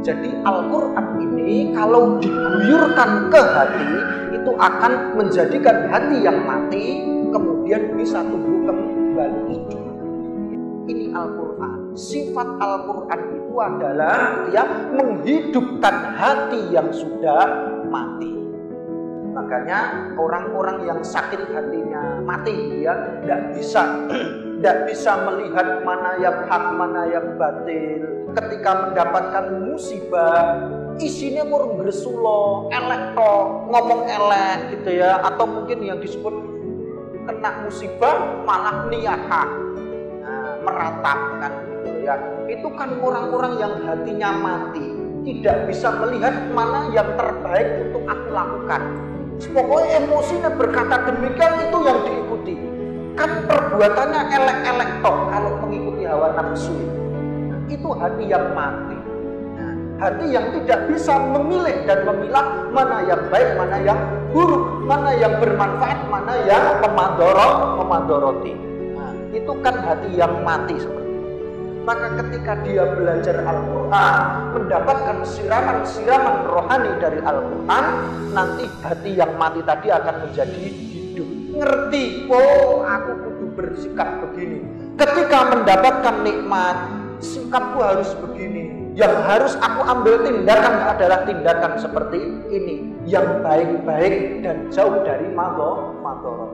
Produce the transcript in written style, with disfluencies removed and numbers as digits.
Jadi Al-Quran ini kalau diguyurkan ke hati, itu akan menjadikan hati yang mati kemudian bisa tumbuh kembali hidup. Ini Al-Quran. Sifat Al-Quran itu adalah ya, menghidupkan hati yang sudah mati. Makanya orang-orang yang sakit hatinya mati, ya tidak bisa melihat mana yang hak, mana yang batil. Ketika mendapatkan musibah, isinya murung gresulo, elek toh, ngomong elek gitu ya, atau mungkin yang disebut kena musibah malah niyaha, meratapkan gitu ya. Itu kan orang-orang yang hatinya mati, tidak bisa melihat mana yang terbaik untuk aku lakukan. Pokoknya emosinya berkata demikian, itu yang diikuti. Kan perbuatannya elek-elek toh kalau mengikuti hawa nafsu. Itu hati yang mati. Hati yang tidak bisa memilih dan memilah mana yang baik, mana yang buruk, mana yang bermanfaat, mana yang memandoroti. Itu kan hati yang mati seperti itu. Maka ketika dia belajar Al-Quran, mendapatkan siraman-siraman rohani dari Al-Quran, nanti hati yang mati tadi akan menjadi hidup. Ngerti, oh aku kudu bersikap begini. Ketika mendapatkan nikmat, sikapku harus begini. Yang harus aku ambil tindakan adalah tindakan seperti ini, yang baik-baik dan jauh dari madorot.